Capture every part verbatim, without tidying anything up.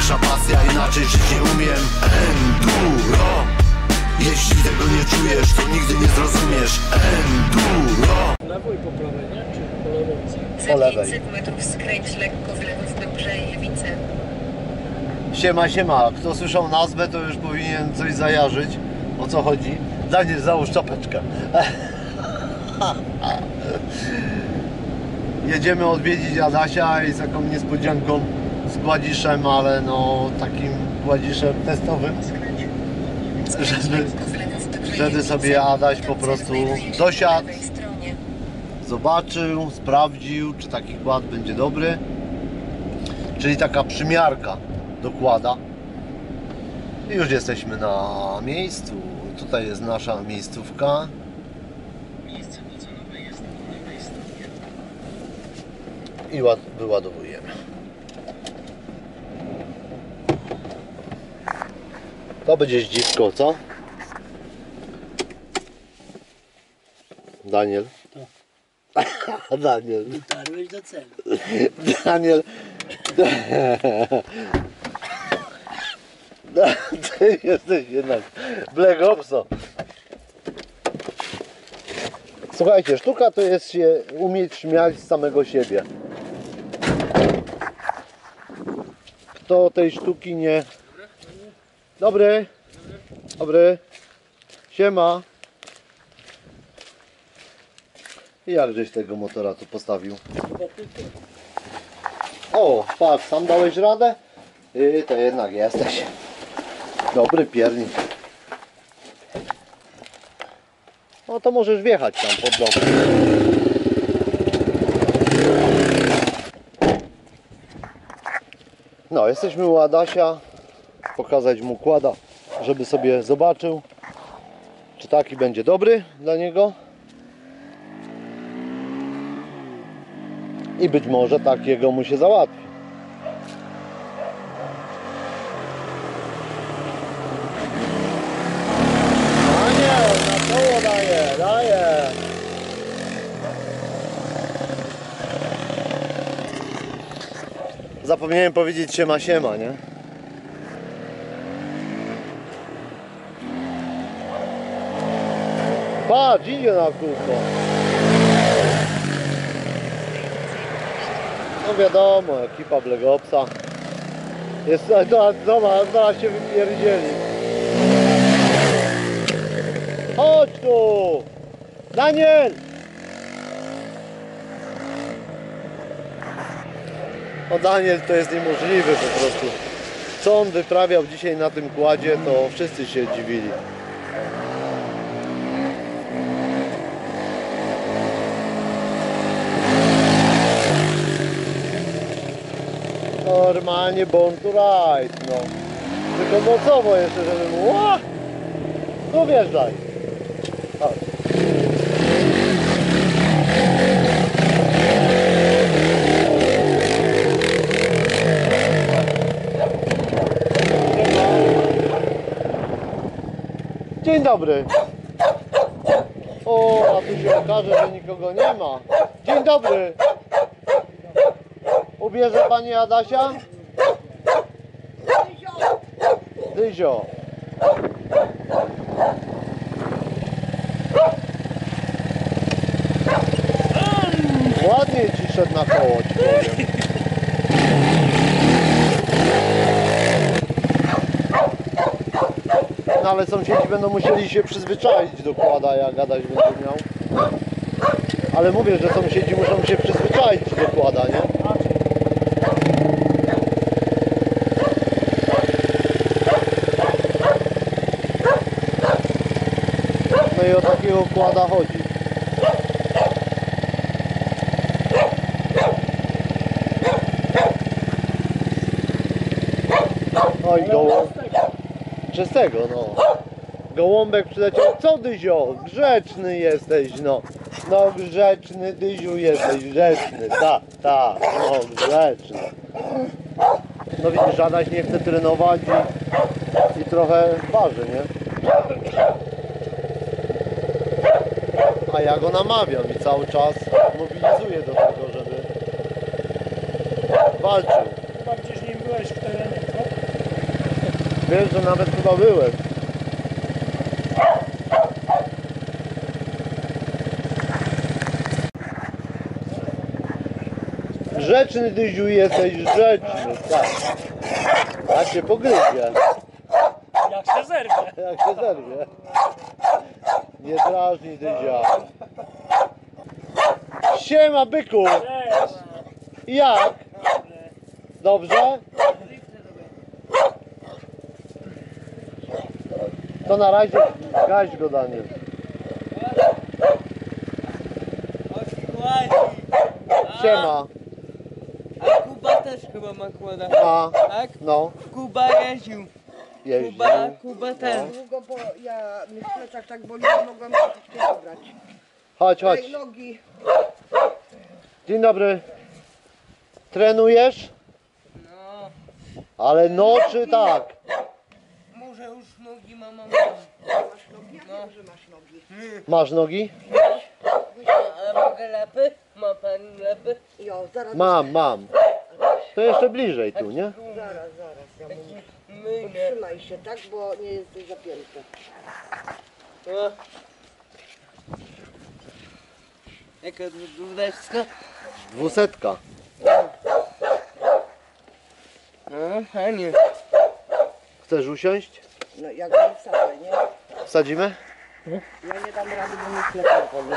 największa pasja, inaczej żyć nie umiem. Enduro. Jeśli tego nie czujesz, to nigdy nie zrozumiesz. Enduro. Po lewej po prawej, nie? Czy po lewej? Za pięćset metrów skręć lekko w lewo w Dobrzejewice. Siema, siema. Kto słyszał nazwę, to już powinien coś zajarzyć. O co chodzi? Daniel, załóż czapeczkę. Jedziemy odwiedzić Adasia i z taką niespodzianką z gładziszem, ale no takim gładziszem testowym, żeby, żeby sobie Adaś po prostu dosiadł, zobaczył, sprawdził, czy taki kład będzie dobry, czyli taka przymiarka do kłada. I już jesteśmy na miejscu. Tutaj jest nasza miejscówka. I wyładowujemy. To będzie dziwko, co? Daniel? To. Daniel. Dotarłeś do celu. Daniel. Ty jesteś jednak Black Opso. Słuchajcie, sztuka to jest się umieć śmiać z samego siebie. Kto tej sztuki nie... Dobry. Dobry. Siema. I jak żeś tego motora tu postawił? O, patrz, sam dałeś radę? I to jednak jesteś. Dobry piernik. No to możesz wjechać tam pod dom. No, jesteśmy u Adasia. Pokazać mu kłada, żeby sobie zobaczył, czy taki będzie dobry dla niego. I być może takiego mu się załatwi. A nie, na koło daje, daje. Zapomniałem powiedzieć siema, siema, nie? Patrz, idzie na kółko. No wiadomo, ekipa Black Opsa. Jest, to, zobacz, zaraz się wypierdzieli. Chodź tu! Daniel! O, Daniel to jest niemożliwy po prostu. Co on wyprawiał dzisiaj na tym kładzie, to wszyscy się dziwili. Normalnie born to ride, no. Tylko mocowo jeszcze, żeby mu... Ła! Tu wjeżdżaj. Chodź. Dzień dobry. O, a tu się okaże, że nikogo nie ma. Dzień dobry. Ubierze pani Adasia? Dyzio. Ładnie ci szedł na koło, ci powiem. No ale sąsiedzi będą musieli się przyzwyczaić do kłada, jak Adaś będzie miał. Ale mówię, że sąsiedzi muszą się przyzwyczaić do kłada, nie? No i o takiego kłada chodzi. Oj, gołąbek. Czystego, no. Gołąbek przyleciał. Co, Dyzio? Grzeczny jesteś, no. No grzeczny, Dyziu, jesteś grzeczny. Tak, tak, no grzeczny. No widzisz, Adaś nie chce trenować i, i trochę waży, nie? A ja go namawiam i cały czas mobilizuję do tego, żeby walczył. Chyba gdzieś nie byłeś w terenie, co? Wiesz, że nawet chyba byłem. Grzeczny Dyziu jesteś, grzeczny, tak. A cię pogryzie, Jak się zerwie. jak się zerwie. Nie drażnij Dyzia. Siema byku! Cześć. Jak? Dobrze? To na razie gaś go, Daniel. Siema. A Kuba też chyba ma kłada. A, Tak? no, Kuba jeździł. jeździł. Kuba, Kuba też. Długo, bo ja mi w plecach tak boli, nie mogłam się troszkę obrać. Chodź, chodź. Daj nogi. Dzień dobry. Trenujesz? No, Ale no czy tak? może już nogi mama ma. Masz nogi? Ja wiem, że masz nogi. Masz nogi? Ale mogę lepy? Ma pani lepy? Jo, zaraz. Mam, mam. To jeszcze bliżej tu, nie? Zaraz, zaraz. Ja mówię. Myjne. Trzymaj się, tak? Bo nie jesteś zapięty. No. Jaka dwudeska? Dwusetka. No, fajnie. Chcesz usiąść? No jak nie wsadzę, nie? Wsadzimy? Ja nie dam rady, bo mi plecak boli.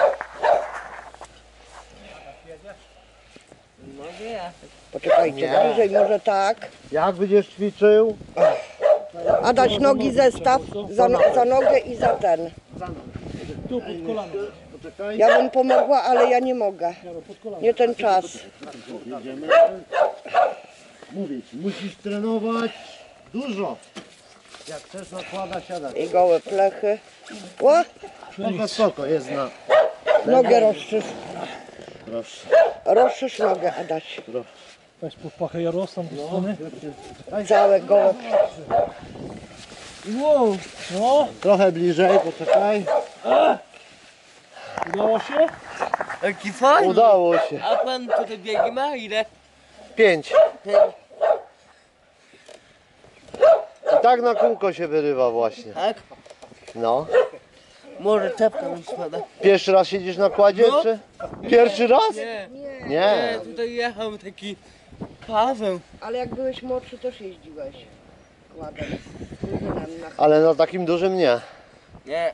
Mogę ja. Poczekajcie, Nie. bliżej może tak. Jak będziesz ćwiczył? A dać nogi zestaw za, no, za nogę i za ten. Tu pod kolano. Poczekaj. Ja bym pomogła, ale ja nie mogę. Pod kolano. Nie ten czas. Jedziemy. Mówię ci, musisz trenować dużo. Jak chcesz nakładać, siadać. I gołe plechy. O, Spoko, spoko, jest na... nogę rozszysz. Proszę, Rozszysz nogę, Adaś. proszę. Weź pod pachę Jarosław do strony. Całe gołe. Wow. No, Trochę bliżej, poczekaj. udało się? Jaki fajny. Udało się. A pan tutaj biegi ma ile? Pięć. Ten. I tak na kółko się wyrywa właśnie. Tak? No. Może czapka mi spada. Pierwszy raz siedzisz na kładzie, No. czy? Pierwszy raz? Nie. Nie, Nie, Nie. tutaj jechał taki Paweł. ale jak byłeś młodszy, też jeździłeś kładem. Z kuzynem na Ale na takim dużym nie. Nie.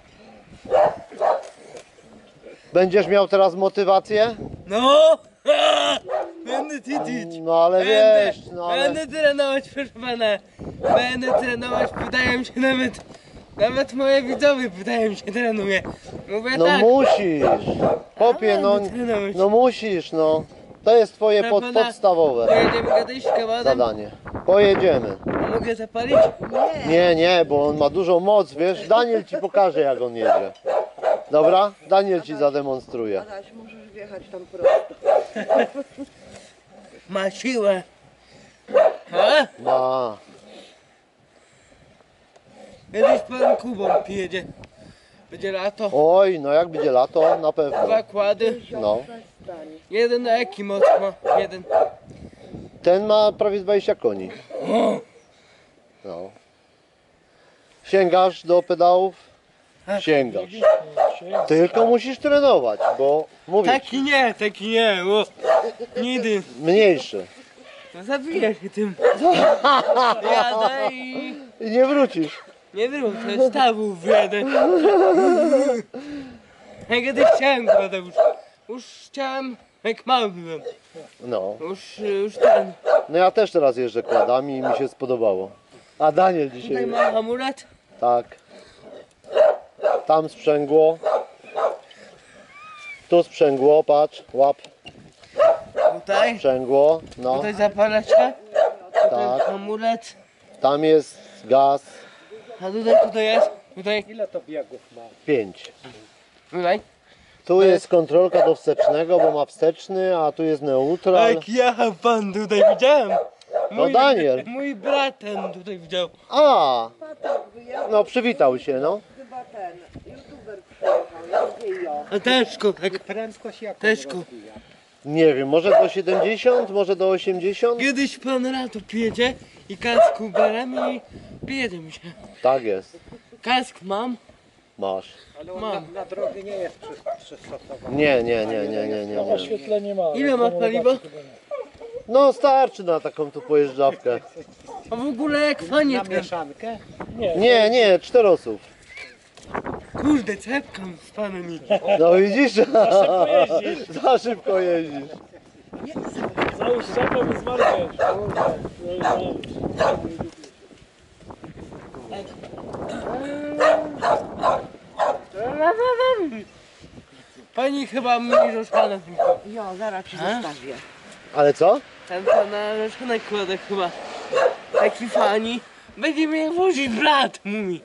Będziesz miał teraz motywację? No! Będę tyczyć. No ale Będę, wiesz, no ale... będę trenować, proszę pana. Będę trenować, pytają się nawet, nawet moje widzowie pytają się, trenuje. Mówię No tak. musisz. Popie, no, Będę trenować. no musisz, no. To jest twoje pod, Proszę pana, podstawowe Pojedziemy kiedyś kawałek. zadanie. Pojedziemy. Mogę zapalić? Nie, nie, bo on ma dużą moc, wiesz. Daniel ci pokaże, jak on jedzie. Dobra? Daniel ci zademonstruje. Adaś, możesz wjechać tam prosto. Ma siłę. Ha? Ma. Kiedyś pan Kubą przyjedzie. Będzie lato. Oj, no jak będzie lato, na pewno. Dwa kłady. No. Przestań. Jeden na jaki moc ma? Jeden. Ten ma prawie dwadzieścia koni. No. Sięgasz do pedałów? Sięgasz. Tylko musisz trenować, bo mówię, Taki nie, taki nie. O. Nigdy. mniejszy. No zabijesz się tym. Jadę i I nie wrócisz. nie wrócę. Stawów jeden. Ja kiedyś chciałem kładę już. Już chciałem, jak mały byłem. No. Już, już ten. No ja też teraz jeżdżę kładami i mi się spodobało. A Daniel Tutaj dzisiaj. ma hamulec. Tak. Tam sprzęgło. Tu sprzęgło, patrz, łap, Tutaj. sprzęgło. No, Tutaj zapalacze. Tutaj tak. hamulec. Tam jest gaz. A tutaj, tutaj jest. Tutaj. Ile to biegów ma? Pięć. Tutaj. Tu jest kontrolka do wstecznego, bo ma wsteczny, a tu jest neutral. Jak jechał pan tutaj, widziałem. No Daniel. Mój brat ten tutaj widział. A, Patrz, wyjechał no przywitał się, no. chyba ten youtuber przyjechał, ja mówię jo. A Teszko, tak. Prędkość jaką Teszko. rozwija? Nie wiem, może do siedemdziesiąt, może do osiemdziesiąt? Kiedyś pan rato przyjedzie i kask uberem i przyjedziemy się. Tak jest, Kask mam, masz. Ale on Mam. na, na drogę nie jest przy- przystosowany. Nie, nie, nie, nie, nie, nie, nie. Oświetlenie ma. ale Ile ma to paliwa? chyba nie. No starczy na taką tu pojeżdżawkę. a w ogóle jak fajnie Na ten. mieszankę? Nie. Nie, nie, cztery osób. Kurde, cepkam z panem i... No widzisz? szybko jeździsz. Za szybko jeździsz. Załóż czapę i zmarniesz. Pani chyba myli rozpana tylko. Jo, zaraz ci A? zostawię. Ale co? Ten pana rozpanek kładę chyba. Taki fani. Będzie mnie wozić brat, mówi.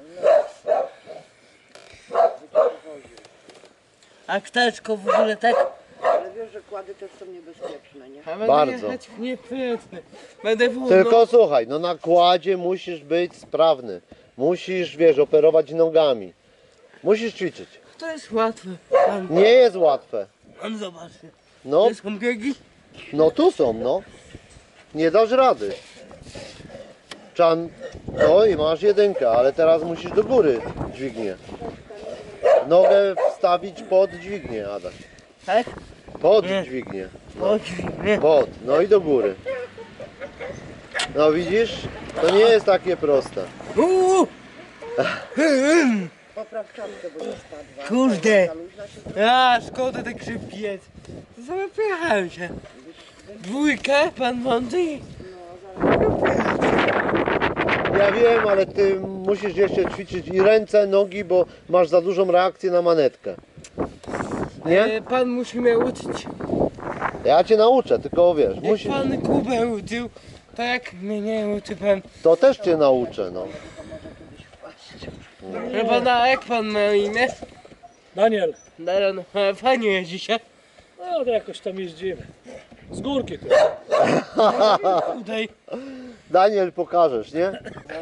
A kteczko w ogóle tak. Ale wiesz, że kłady też są niebezpieczne, nie? A będę Bardzo. jechać w nieprytny. Będę wolno. Tylko słuchaj, no na kładzie musisz być sprawny. Musisz, wiesz, operować nogami. Musisz ćwiczyć. To jest łatwe. Pan, Nie jest łatwe. pan zobaczy. No, To są biegi. no tu są, no. Nie dasz rady. Czan, no i masz jedynkę, ale teraz musisz do góry dźwignię. Nogę wstawić pod dźwignię, Adaś. Tak? Pod Nie. dźwignię. Oczywiście. Pod, no i do góry. No widzisz? To nie jest takie proste. Uuu! Popraw czapkę, bo nie spadła. Kurde. Za luźna się A, szkoda tak szybki jest. Zapychałem się. Dwójkę, pan Monty? Ja wiem, ale ty musisz jeszcze ćwiczyć i ręce, nogi, bo masz za dużą reakcję na manetkę. Nie? E, pan musi mnie uczyć. Ja cię nauczę, tylko wiesz, Jak musisz. pan Kubę uczył, to jak mnie nie uczy pan. To też cię nauczę, no. Że pana, jak pan ma imię? Daniel, Daron, e, fajnie jeździ się. no to jakoś tam jeździmy. Z górki tu. Tutaj. Daniel, pokażesz, nie?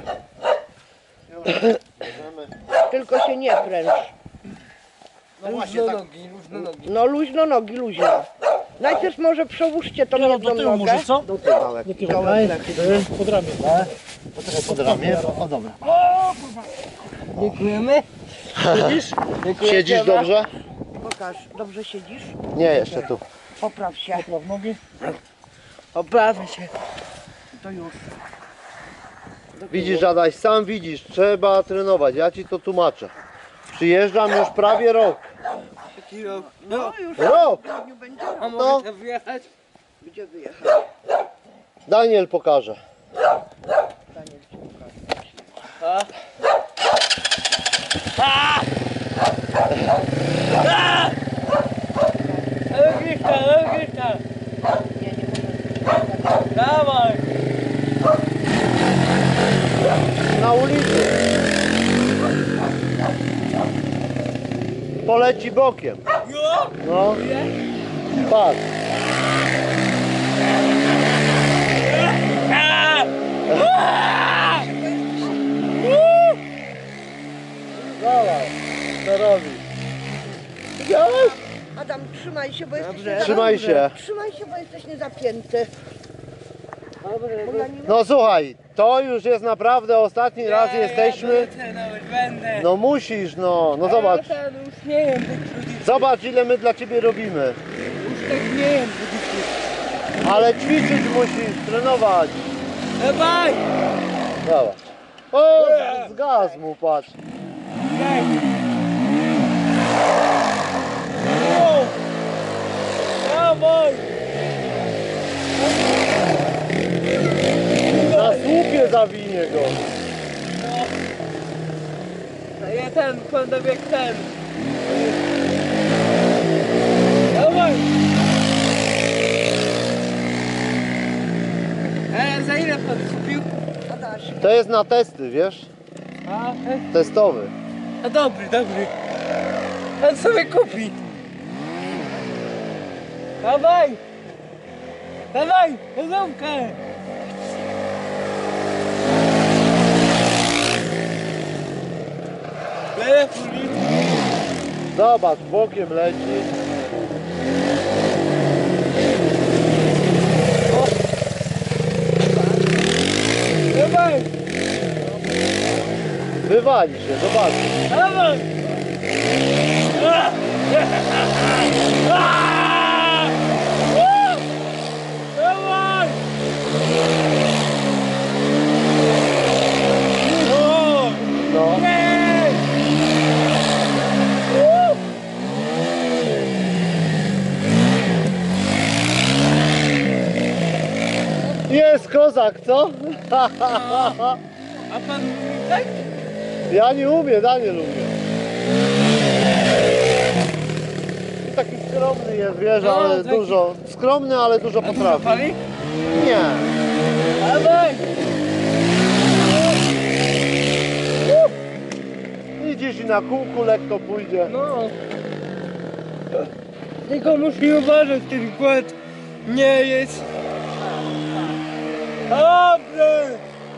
Tylko się nie pręcz. Luźno nogi, luźno nogi. No luźno nogi, luźno. Najpierw może przełóżcie tą Kierą jedną do tyłu nogę. może, co? Do tyłu. Do tyłu. Pod ramię. Pod ramię? O dobra. Dziękujemy. Siedzisz? Siedzisz dobrze? Pokaż, dobrze siedzisz? Nie, jeszcze tu. Popraw się. Popraw nogi. Oprawię się. To już. Widzisz, Adaś, sam widzisz, trzeba trenować, ja ci to tłumaczę. Przyjeżdżam już prawie rok. Taki rok. No już Rok! w grudniu będzie A rok. mogę tam wjechać? Gdzie wyjechać? Daniel pokaże. Daniel ci pokaże. A. A! A! Elgista, Elgista! Nie, nie może. Dawaj! Na ulicy. Poleci bokiem. Jo! No. Patrz. A! Dawaj, co robisz? Widziałeś? Adam, trzymaj się, bo jesteś Dobrze. niezapięty. Trzymaj się. Trzymaj się, bo jesteś niezapięty. Bo ja nie No słuchaj, to już jest naprawdę ostatni raz jesteśmy. Ja będę, nawet będę. No musisz, no, no zobacz. Ja już nie wiem tych ludzi. Zobacz, ile my dla ciebie robimy. Już tak nie wiem tych Ale ćwiczyć musisz, trenować. Dawaj! Dawaj. O, z gaz mu, patrz. Daj! O! Dawaj! Na słupie zawinie go. No ja ten, będę jak ten. Dawaj! E, za ile pan kupił? Adaś, To jest na testy, wiesz? A, e, Testowy. a dobry, dobry. Pan sobie kupi. Dawaj! Dawaj, jedzonkę! Telefon i... Zobacz, bokiem leci. Dawaj! Wywali się, zobaczcie. Dawaj! Dawaj! No. Jest kozak, co? A pan tak? Ja nie umiem, Daniel umie. Taki skromny jest, wiesz, No, ale taki- dużo. Skromny, ale dużo A dużo potrafi. pali? Nie. Dawaj! Idziesz i na kółku lekko pójdzie. No. Tylko musi uważać, ten kład nie jest. Dobrze!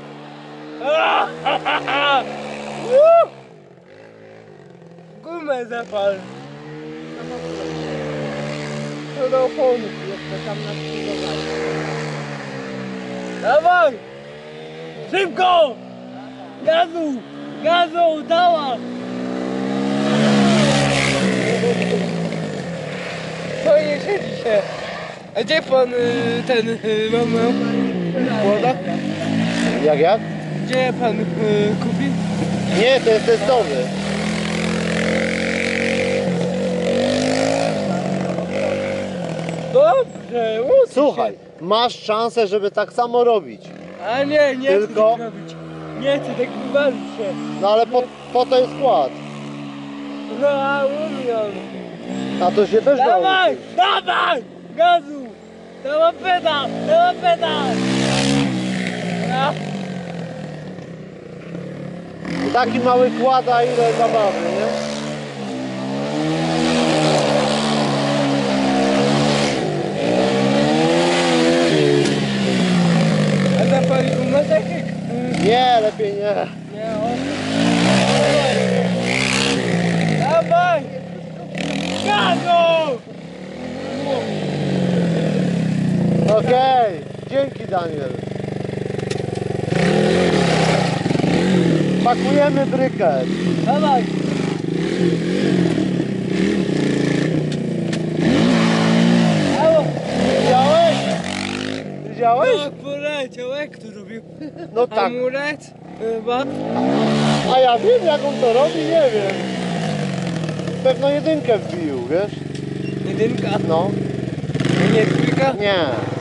Gumę zapal. To do oponów jeszcze tam na skrzyżowaniu. Dawaj! Szybko! Gazu! Gazu! Dała! No nie siedzi się. A gdzie pan y, ten y, mam młoda? Jak, jak? Gdzie pan y, kupił? Nie, to jest testowy. Dobrze, uczy Słuchaj, się. masz szansę, żeby tak samo robić. A nie, nie Tylko- chcę tak robić. Nie chcę tak wywalić się. No ale po, po to jest kład. No a umiem. A to się też Dawaj! nauczy. Dawaj! Gazu! Dała pedał! Dała pedał! A, Taki mały kład, a ile zabawy, nie? a zapali gumę tak jak... Nie, lepiej nie. Nie, o. Dawaj! Gazu! Okej, dzięki Daniel. Pakujemy brykę. Dawaj! Halo! Widziałeś? Widziałeś? No, poleciał, jak to robił? No tak. Amulet? Chyba? A ja wiem jak on to robi, nie wiem. Pewno jedynkę wbił, wiesz? Jedynka? No. Nie dwójka? Nie.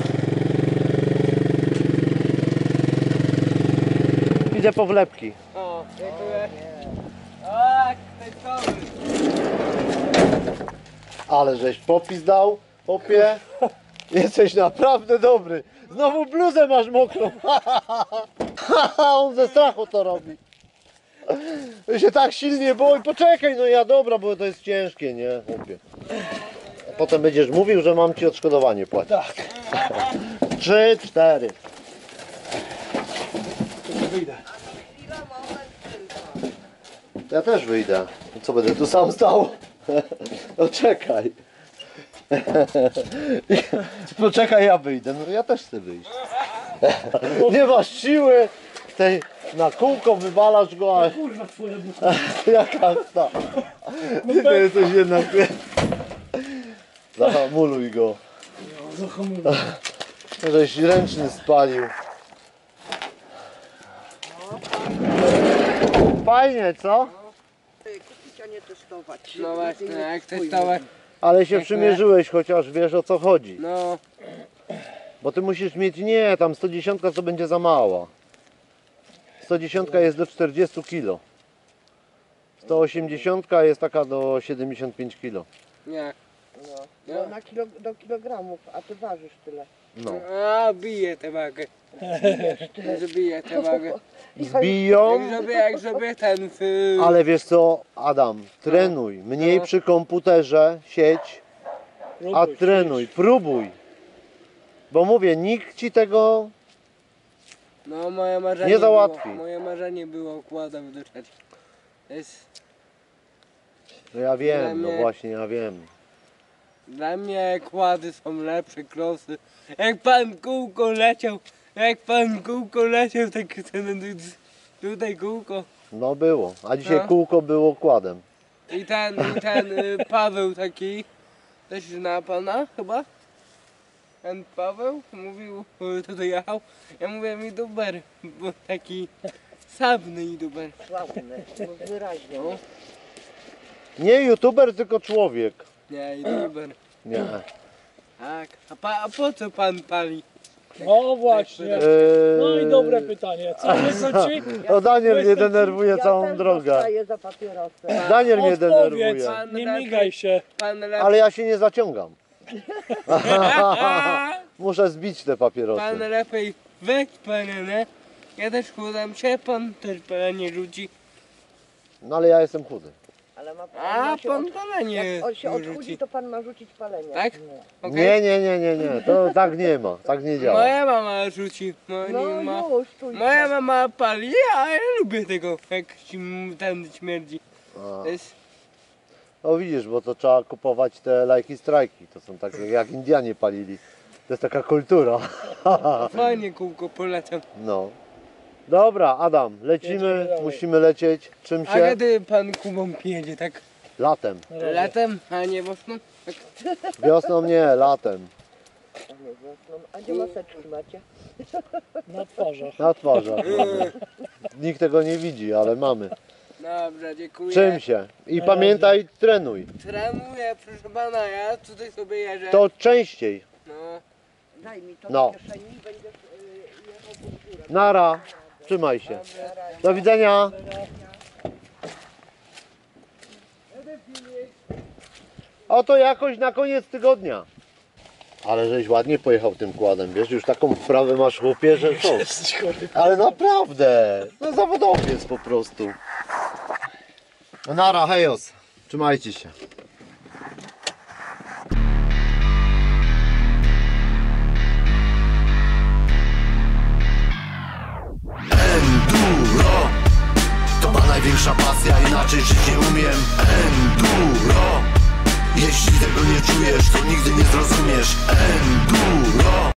Idę po wlepki. O, dziękuję. Tak, testowy. Ale żeś popis dał, popie. Jesteś naprawdę dobry. Znowu bluzę masz mokrą. On ze strachu to robi. Ja się tak silnie boi. Poczekaj, no ja dobra, bo to jest ciężkie, nie? Chłopie. A potem będziesz mówił, że mam ci odszkodowanie płacić. Tak. Trzy, cztery. Wyjdę. Ja też wyjdę. Co będę tu sam stał? No czekaj. Poczekaj, ja wyjdę. No ja też chcę wyjść. Nie masz siły. Tej na kółko wywalasz go, a Kurwa twoja buta. jaka sta. To jesteś jednak. Zahamuluj go. Zahamuję. Żeś ręczny spalił. Fajnie, co? Kupić, a nie testować. No właśnie, jak testować. Ale się Dziękuję. przymierzyłeś, chociaż wiesz o co chodzi. No, Bo ty musisz mieć, nie, tam sto dziesięć to będzie za mało. sto dziesięć jest do czterdziestu kilo. sto osiemdziesiąt jest taka do siedemdziesięciu pięciu kilo. nie. No, na kilo, do kilogramów, a ty ważysz tyle. No. A, bije tę wagę. Zbije tę wagę. Zbiją, Jak zrobię, jak zrobię ten... W... ale wiesz co, Adam, trenuj. Mniej No. przy komputerze siedź, a Próbuj, trenuj, próbuj. Bo mówię, nikt ci tego No, moje marzenie nie załatwi. Było, moje marzenie było układa wyduszać. Jest... No ja wiem, no Nie. właśnie, ja wiem. Dla mnie kłady są lepsze, krosy. Jak pan kółko leciał, jak pan kółko leciał, tak ten, tutaj kółko. No było, a dzisiaj No. kółko było kładem. I ten, i ten y, Paweł taki, też zna pana chyba? Ten Paweł mówił, y, tutaj jechał. Ja mówię mi duber, bo taki sabny duber. Sławny, no wyraźnie. No. Nie youtuber, tylko człowiek. Nie, i duber. Nie. Tak. A, pa, a po co pan pali? No właśnie. Eee, No i dobre pytanie. Co myślą ci? O, Daniel mnie denerwuje Ja całą też drogę. dostaję za papierosem. Daniel mnie Odpowiedz, denerwuje. Pan nie lepiej- migaj się. Pan lepiej, Ale ja się nie zaciągam. Muszę zbić te papierosy. pan lepiej weź palenie. Ja też chudam się, pan też palenie rzuci. No ale ja jestem chudy. Ale ma pan, A ma się pan od, palenie jak on się odchudzi, rzuci. to pan ma rzucić palenie. Tak? Okej. Nie, nie, nie, nie, nie. To tak nie ma. Tak nie działa. Moja mama rzuci. Moja, No ma, już, tu moja mama pali, a ja lubię tego, jak się ten śmierdzi. A. To jest, No widzisz, bo to trzeba kupować te lajki strajki. To są takie jak Indianie palili. To jest taka kultura. fajnie kółko polecam. No. Dobra, Adam, lecimy, Jedziemy dalej. musimy lecieć. Czym A się? kiedy pan Kubą jedzie, tak? Latem. Latem, a nie wiosną? Tak. Wiosną nie, latem. A gdzie maseczki macie? Na twarzach. Na twarzach mamy. Nikt tego nie widzi, ale mamy. Dobra, dziękuję. Czym się? I pamiętaj, trenuj. Trenuję, proszę pana, ja tutaj sobie jeżdżę. To częściej. No. Daj mi to No. do kieszeni, będziesz y, jechał pod górę. Nara. Trzymaj się. Do widzenia. Oto jakoś na koniec tygodnia. Ale żeś ładnie pojechał tym kładem, wiesz, już taką wprawę masz chłopie, że co? Ale naprawdę, no zawodowiec po prostu. Nara, hejos, trzymajcie się. Enduro to ma największa pasja, inaczej żyć nie umiem. Enduro jeśli tego nie czujesz, to nigdy nie zrozumiesz. Enduro